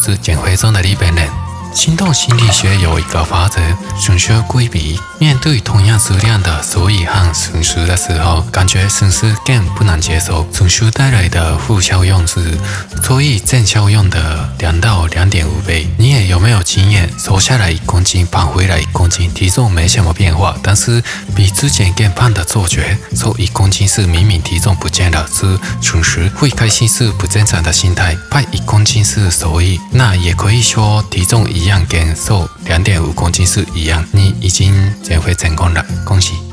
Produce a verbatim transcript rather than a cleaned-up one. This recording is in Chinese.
是减肥中的你本人。行动心理学有一个法则：损失规避。面对同样质量的收益和损失的时候，感觉损失更不能接受，损失带来的负效用是所以正效用的两到两点五倍。你也有没有经验？瘦下来一公斤，胖回来一公斤，体重没什么变化，但是比之前更胖的错觉。瘦一公斤是明明体重不见了，是损失，会开心是不正常的心态。胖一公斤是收益，那也可以说体重一样跟瘦两点五公斤是一样，你已经减肥成功了，恭喜！